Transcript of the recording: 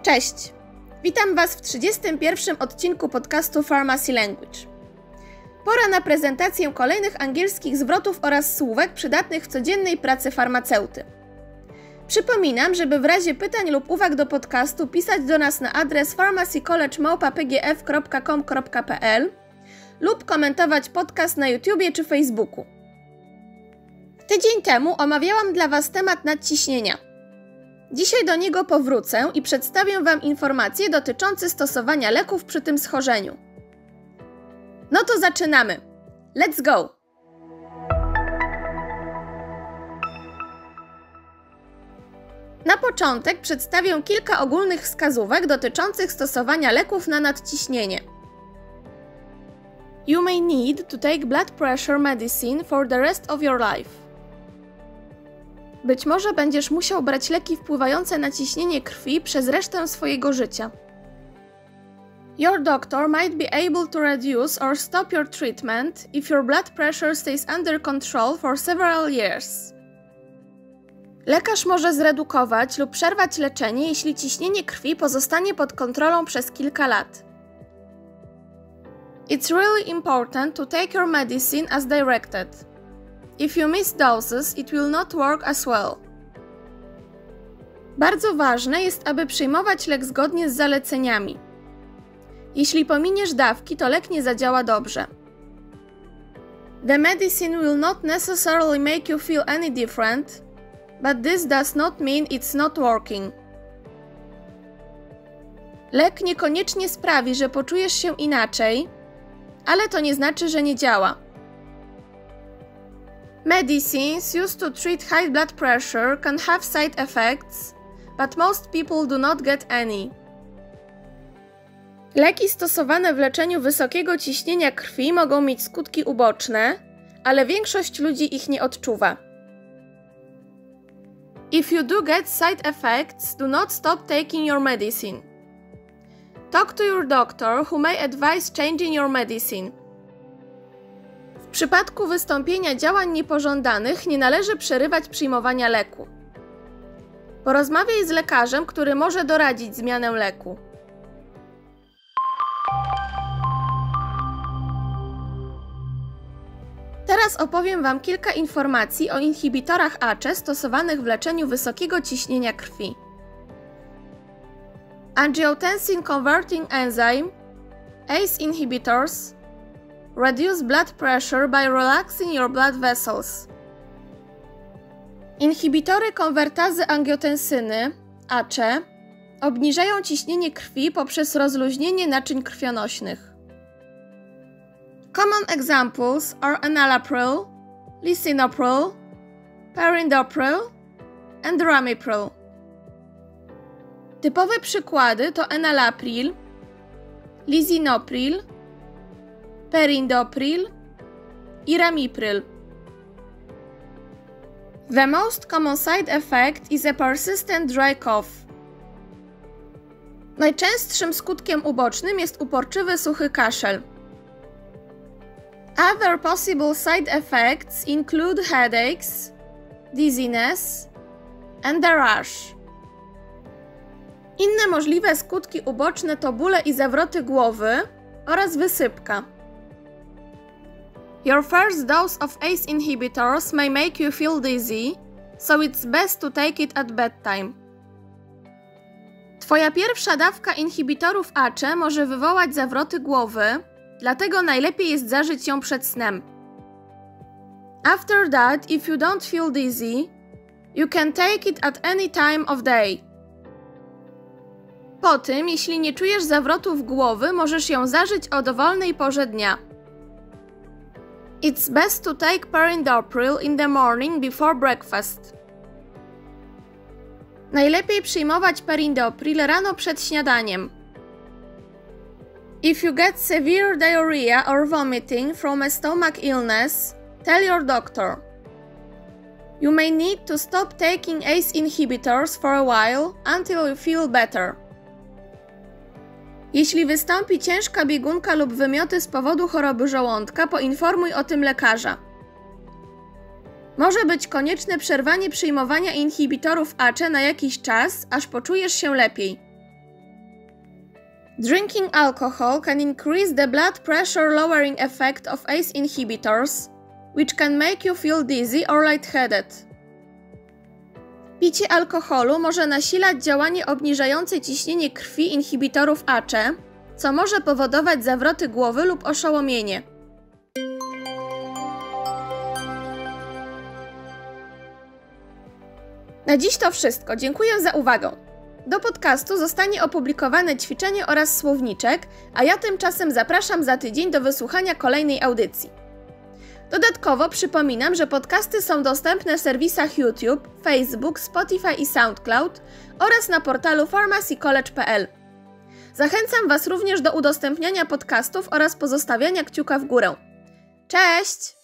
Cześć! Witam Was w 31. odcinku podcastu Pharmacy Language. Pora na prezentację kolejnych angielskich zwrotów oraz słówek przydatnych w codziennej pracy farmaceuty. Przypominam, żeby w razie pytań lub uwag do podcastu pisać do nas na adres pharmacycollege@pgf.com.pl lub komentować podcast na YouTubie czy Facebooku. Tydzień temu omawiałam dla Was temat nadciśnienia. Dzisiaj do niego powrócę i przedstawię Wam informacje dotyczące stosowania leków przy tym schorzeniu. No to zaczynamy! Let's go! Na początek przedstawię kilka ogólnych wskazówek dotyczących stosowania leków na nadciśnienie. You may need to take blood pressure medicine for the rest of your life. Być może będziesz musiał brać leki wpływające na ciśnienie krwi przez resztę swojego życia. Your doctor might be able to reduce or stop your treatment if your blood pressure stays under control for several years. Lekarz może zredukować lub przerwać leczenie, jeśli ciśnienie krwi pozostanie pod kontrolą przez kilka lat. It's really important to take your medicine as directed. If you miss doses, it will not work as well. Bardzo ważne jest, aby przyjmować lek zgodnie z zaleceniami. Jeśli pominiesz dawki, to lek nie zadziała dobrze. The medicine will not necessarily make you feel any different, but this does not mean it's not working. Lek niekoniecznie sprawi, że poczujesz się inaczej, ale to nie znaczy, że nie działa. Medicines used to treat high blood pressure can have side effects, but most people do not get any. Leki stosowane w leczeniu wysokiego ciśnienia krwi mogą mieć skutki uboczne, ale większość ludzi ich nie odczuwa. If you do get side effects, do not stop taking your medicine. Talk to your doctor, who may advise changing your medicine. W przypadku wystąpienia działań niepożądanych nie należy przerywać przyjmowania leku. Porozmawiaj z lekarzem, który może doradzić zmianę leku. Teraz opowiem Wam kilka informacji o inhibitorach ACE stosowanych w leczeniu wysokiego ciśnienia krwi. Angiotensin Converting Enzyme, ACE inhibitors, reduce blood pressure by relaxing your blood vessels. Inhibitory konwertazy angiotensyny, ACE, obniżają ciśnienie krwi poprzez rozluźnienie naczyń krwionośnych. Common examples are enalapril, lisinopril, perindopril and ramipril. Typowe przykłady to enalapril, lisinopril, perindopril i ramipril. The most common side effect is a persistent dry cough. Najczęstszym skutkiem ubocznym jest uporczywy suchy kaszel. Other possible side effects include headaches, dizziness and a rash. Inne możliwe skutki uboczne to bóle i zawroty głowy oraz wysypka. Your first dose of ACE inhibitors may make you feel dizzy, so it's best to take it at bedtime. Twoja pierwsza dawka inhibitorów ACE może wywołać zawroty głowy, dlatego najlepiej jest zażyć ją przed snem. After that, if you don't feel dizzy, you can take it at any time of day. Po tym, jeśli nie czujesz zawrotów głowy, możesz ją zażyć o dowolnej porze dnia. It's best to take perindopril in the morning before breakfast. Najlepiej przyjmować perindopril rano przed śniadaniem. If you get severe diarrhea or vomiting from a stomach illness, tell your doctor. You may need to stop taking ACE inhibitors for a while until you feel better. Jeśli wystąpi ciężka biegunka lub wymioty z powodu choroby żołądka, poinformuj o tym lekarza. Może być konieczne przerwanie przyjmowania inhibitorów ACE na jakiś czas, aż poczujesz się lepiej. Drinking alcohol can increase the blood pressure lowering effect of ACE inhibitors, which can make you feel dizzy or lightheaded. Picie alkoholu może nasilać działanie obniżające ciśnienie krwi inhibitorów ACE, co może powodować zawroty głowy lub oszołomienie. Na dziś to wszystko. Dziękuję za uwagę. Do podcastu zostanie opublikowane ćwiczenie oraz słowniczek, a ja tymczasem zapraszam za tydzień do wysłuchania kolejnej audycji. Dodatkowo przypominam, że podcasty są dostępne w serwisach YouTube, Facebook, Spotify i SoundCloud oraz na portalu pharmacycollege.pl. Zachęcam Was również do udostępniania podcastów oraz pozostawiania kciuka w górę. Cześć!